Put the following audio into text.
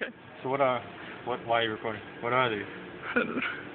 So why are you recording? What are these? I don't know.